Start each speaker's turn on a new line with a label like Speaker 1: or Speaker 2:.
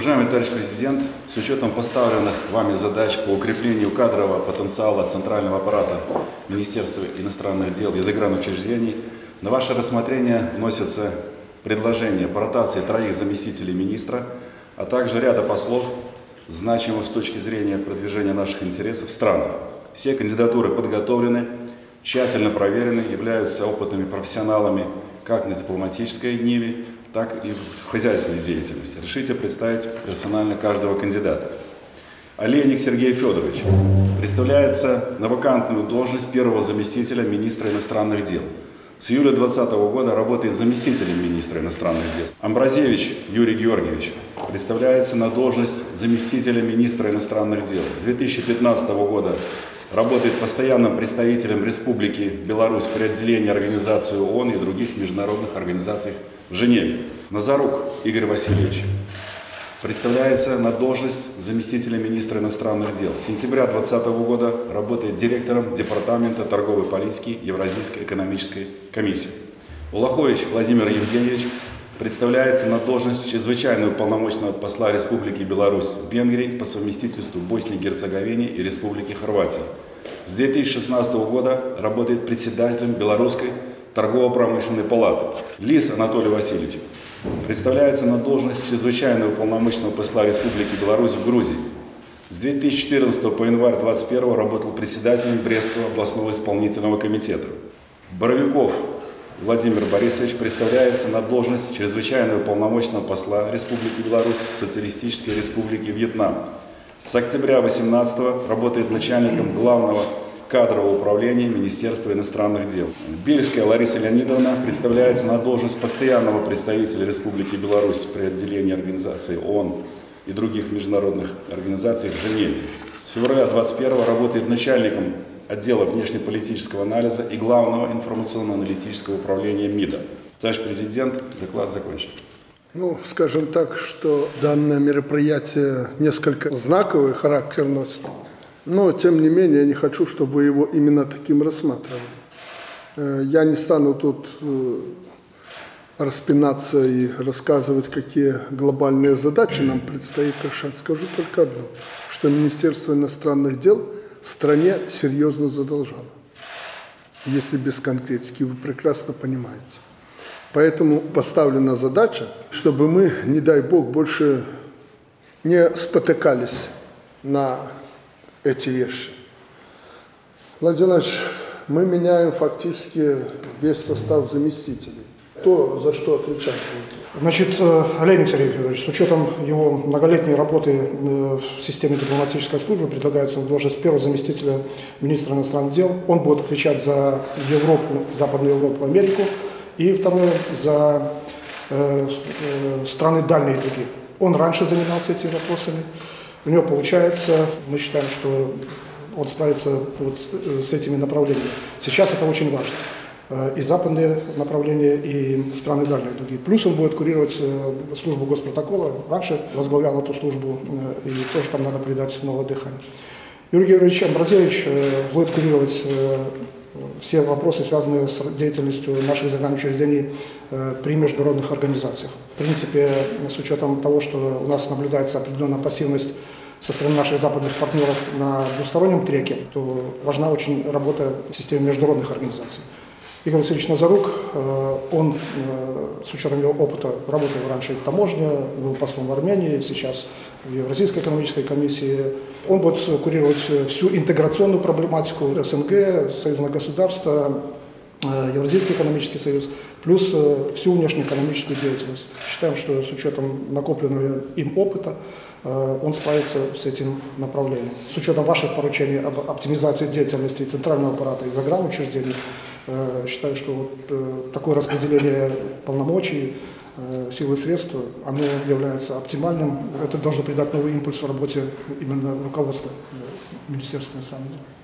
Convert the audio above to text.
Speaker 1: Уважаемый товарищ президент, с учетом поставленных вами задач по укреплению кадрового потенциала центрального аппарата Министерства иностранных дел и загранучреждений, на ваше рассмотрение вносятся предложения по ротации 3 заместителей министра, а также ряда послов, значимых с точки зрения продвижения наших интересов в странах. Все кандидатуры подготовлены, тщательно проверены, являются опытными профессионалами как на дипломатической ниве, так и в хозяйственной деятельности. Решите представить персонально каждого кандидата. Олейник Сергей Федорович представляется на вакантную должность первого заместителя министра иностранных дел. С июля 2020 года работает заместителем министра иностранных дел. Амбразевич Юрий Георгиевич представляется на должность заместителя министра иностранных дел. С 2015 года работает постоянным представителем Республики Беларусь при отделении Организации ООН и других международных организаций в Женеве. Назарук Игорь Васильевич представляется на должность заместителя министра иностранных дел. С сентября 2020 года работает директором Департамента торговой политики Евразийской экономической комиссии. Улахович Владимир Евгеньевич представляется на должность чрезвычайного уполномоченного посла Республики Беларусь в Венгрии по совместительству Боснии и Герцеговине и Республики Хорватии. С 2016 года работает председателем Белорусской торгово-промышленной палаты. Лис Анатолий Васильевич представляется на должность чрезвычайного уполномоченного посла Республики Беларусь в Грузии. С 2014 по январь 2021 работал председателем Брестского областного исполнительного комитета. Боровиков Владимир Борисович представляется на должность чрезвычайного уполномоченного посла Республики Беларусь в Социалистической Республике Вьетнам. С октября 2018 работает начальником главного кадрового управления Министерства иностранных дел. Бельская Лариса Леонидовна представляется на должность постоянного представителя Республики Беларусь при отделении Организации ООН и других международных организаций в Женеве. С февраля 2021 работает начальником отдела внешнеполитического анализа и главного информационно-аналитического управления МИДа. Товарищ президент, доклад закончен.
Speaker 2: Скажем так, что данное мероприятие несколько знаковый характер носит. Но, тем не менее, я не хочу, чтобы вы его именно таким рассматривали. Я не стану тут распинаться и рассказывать, какие глобальные задачи нам предстоит решать. Скажу только одно, что Министерство иностранных дел стране серьезно задолжало. Если без конкретики, вы прекрасно понимаете. Поэтому поставлена задача, чтобы мы, не дай бог, больше не спотыкались на эти вещи. Владимир Владимирович, мы меняем фактически весь состав заместителей. Кто за что отвечает?
Speaker 3: Олейник Сергей Федорович, с учетом его многолетней работы в системе дипломатической службы, предлагается в должность первого заместителя министра иностранных дел. Он будет отвечать за Европу, Западную Европу, Америку. И второе, за страны дальние другие. Он раньше занимался этими вопросами. У него получается, мы считаем, что он справится с этими направлениями. Сейчас это очень важно. И западные направления, и страны дальние другие. Плюс он будет курировать службу госпротокола. Раньше возглавлял эту службу, и тоже там надо придать новое дыхание. Юрий Георгиевич Амбразевич будет курировать все вопросы, связанные с деятельностью наших загранучреждений при международных организациях. В принципе, с учетом того, что у нас наблюдается определенная пассивность со стороны наших западных партнеров на двустороннем треке, то важна очень работа в системе международных организаций. Игорь Васильевич Назарук, он, с учетом его опыта, работал раньше и в таможне, был послом в Армении, сейчас в Евразийской экономической комиссии. Он будет курировать всю интеграционную проблематику СНГ, союзных государств, Евразийский экономический союз, плюс всю внешнеэкономическую деятельность. Считаем, что с учетом накопленного им опыта он справится с этим направлением. С учетом ваших поручений об оптимизации деятельности центрального аппарата и загранучреждений, считаю, что такое распределение полномочий, сил и средств, оно является оптимальным. Это должно придать новый импульс в работе именно руководства Министерства иностранных дел.